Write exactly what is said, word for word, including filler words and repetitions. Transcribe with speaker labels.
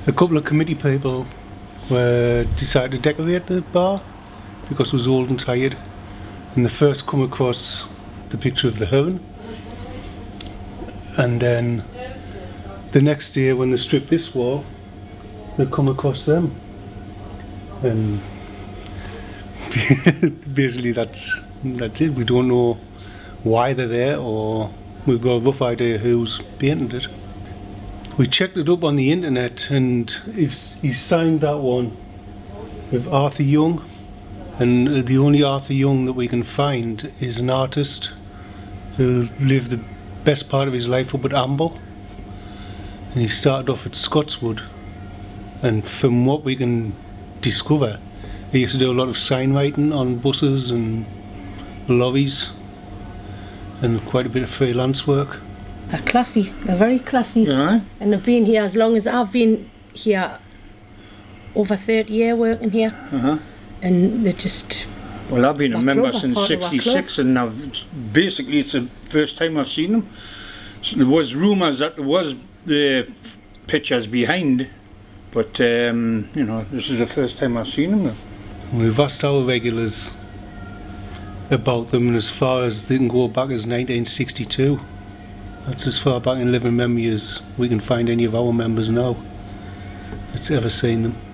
Speaker 1: a couple of committee people were decided to decorate the bar because it was old and tired, and they first come across the picture of the heron, and then the next day when they stripped this wall they come across them, and basically that's that's it. We don't know why they're there, or we've got a rough idea who's painted it. We checked it up on the internet, and he's, he's signed that one with Arthur Young, and the only Arthur Young that we can find is an artist who lived the best part of his life up at Amble, and he started off at Scotswood, and from what we can discover he used to do a lot of sign writing on buses and lorries and quite a bit of freelance work.
Speaker 2: They're classy, they're very classy.
Speaker 3: Yeah.
Speaker 2: And they've been here as long as I've been here, over thirty years working here.
Speaker 3: Uh-huh.
Speaker 2: And they're just...
Speaker 3: Well, I've been a member
Speaker 2: club,
Speaker 3: since sixty-six, and I've, basically it's the first time I've seen them. So there was rumours that there was the pictures behind, but um, you know, this is the first time I've seen them.
Speaker 1: We've asked our regulars about them, and as far as they can go back as nineteen sixty-two. That's as far back in living memory as we can find any of our members now that's ever seen them.